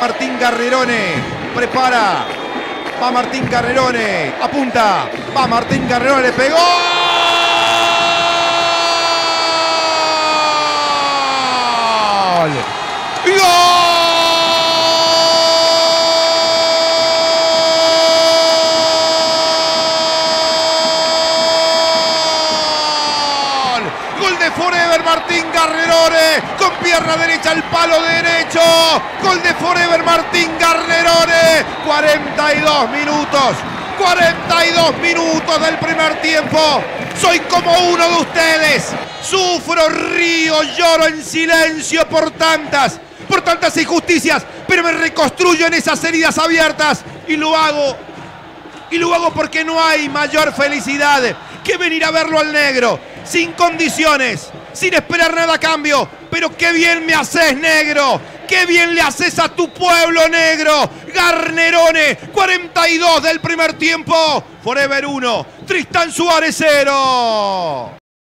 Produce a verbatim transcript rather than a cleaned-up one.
Martín Garrerone, prepara. Va Martín Garrerone, apunta. Va Martín Garrerone, le pegó. ¡Gol! ¡Gol! Gol de Forever Martín Garrerone, con pierna derecha al palo derecho. Gol de Forever Martín Garrerone. cuarenta y dos minutos. cuarenta y dos minutos del primer tiempo. Soy como uno de ustedes. Sufro, río, lloro en silencio por tantas, por tantas injusticias, pero me reconstruyo en esas heridas abiertas y lo hago. Y lo hago porque no hay mayor felicidad que venir a verlo al negro, sin condiciones, sin esperar nada a cambio. Pero qué bien me haces, negro. Qué bien le haces a tu pueblo, negro. Garrerone, cuarenta y dos del primer tiempo. Forever uno, Tristán Suárez cero.